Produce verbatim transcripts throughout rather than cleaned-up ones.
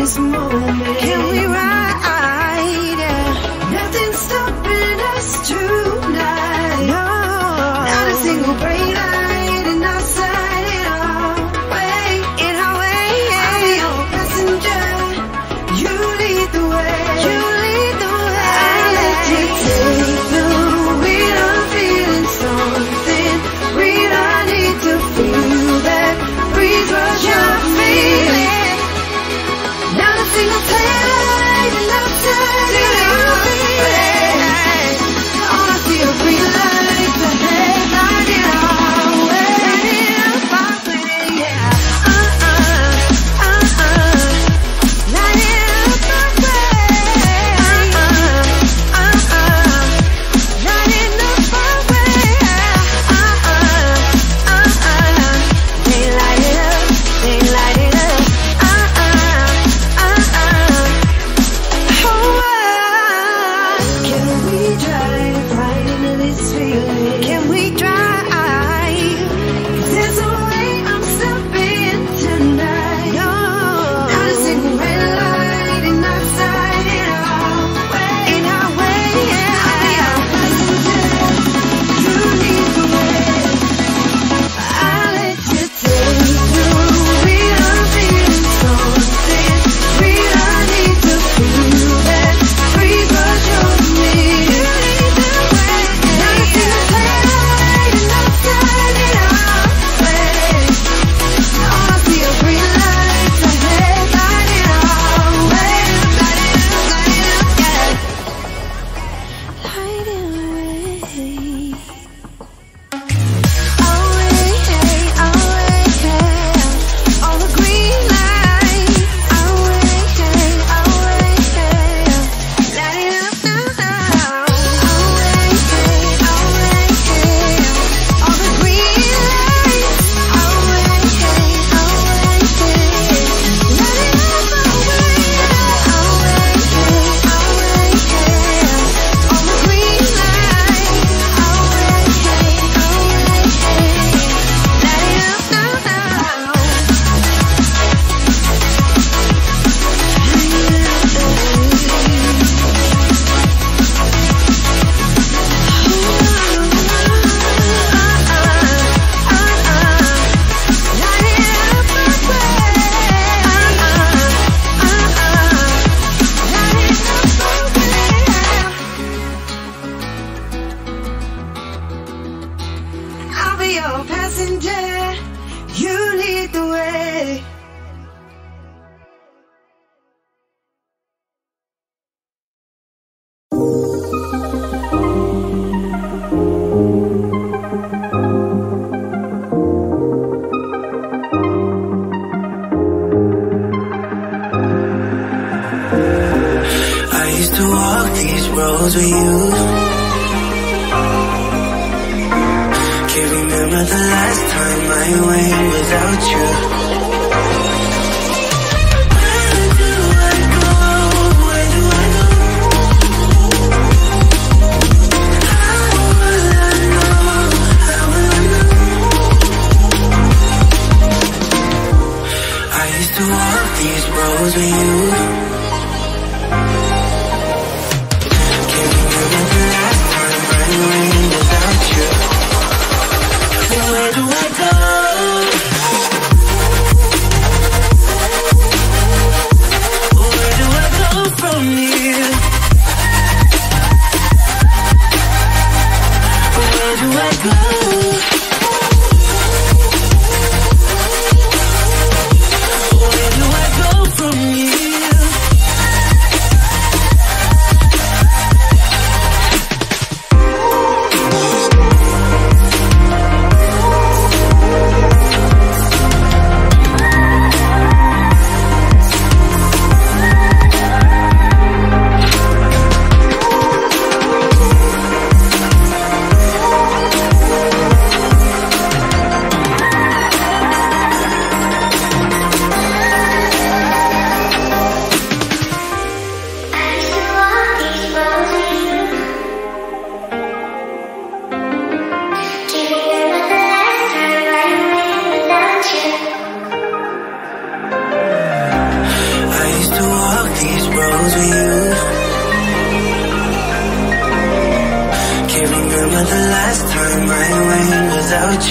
this moment. Can we ride? Nothing's stopping us tonight. No, not a single brake light in our sight. In our way, in our way. I'll be your passenger. You lead the way. You lead the way. I'll let you take the wheel. I'm feeling something real. I need to feel that breeze rush up me. Not a single taillight in our sight. In our way, all I see are green lights ahead. Light it our way. Light it up, yeah. Uh-uh, uh-uh. Light it up my way. Uh-uh, uh-uh. Light it up my way. Uh-uh, uh-uh. They light it up, they light it up. Uh-uh, uh-uh. Oh, Can we drive right into this feeling? can we drive? There's a way I'm stopping tonight. No, Not a single red light in our sight. In our way, in our way. I'll be our passenger. You lead the way. I'll let you take the wheel. I'm feeling something real. I need to feel that breeze rush over me. You lead the way. Not a single taillight in our sight. In our way, all I see are green lights ahead. Light it our way. Light it up, light it up, yeah. Light it away. Away, away, all the green lights. Away, away, light it up now. Away, away, all the green lights. Away, away, light it up my way. Away, away, all the green lights. Away, away, light it up now. I'll be your passenger. You lead the way. I used to walk these roads with you. Can't remember the last time I went without you. Where do I go? Where do I go? How will I know? How will I know? I used to walk these roads with you. Can't remember the last time I went without you. Where do I go? Where do I go from here? Where do I go? Where do I go from here?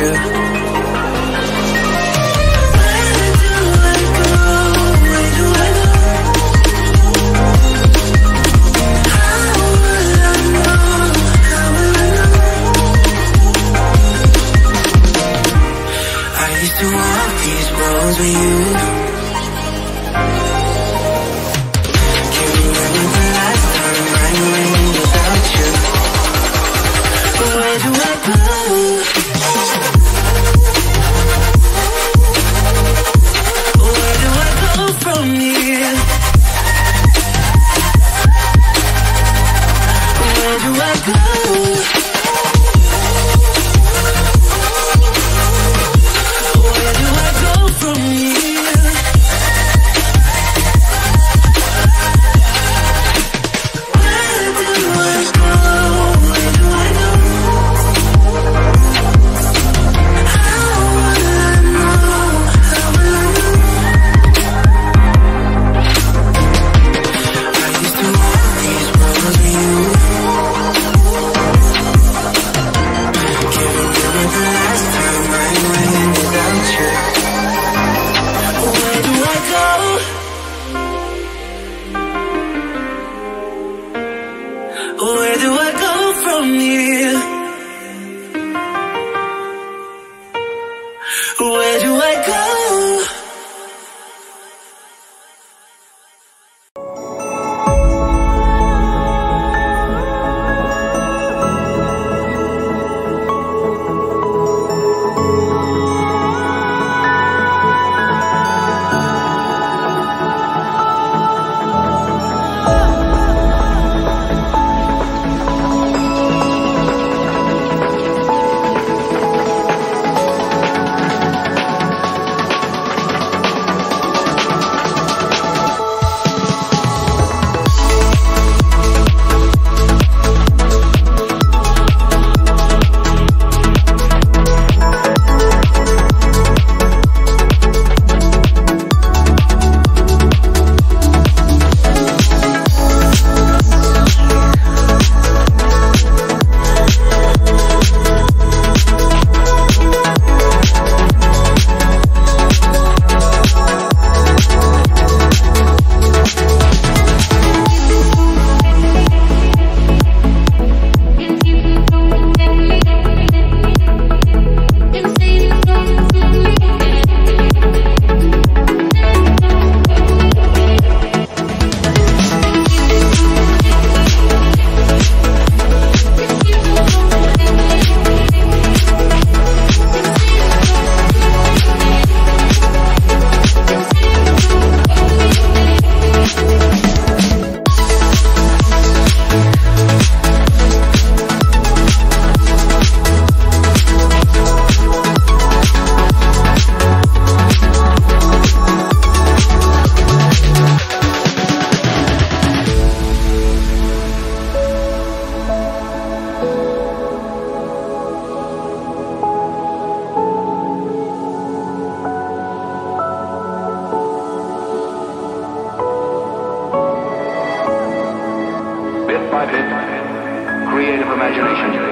you? To walk these roads with you. Can't remember the last time I went without you. Where do I go? Where do I go from here? Where do I go? Where do I go from here? Where do I go? Creative imagination.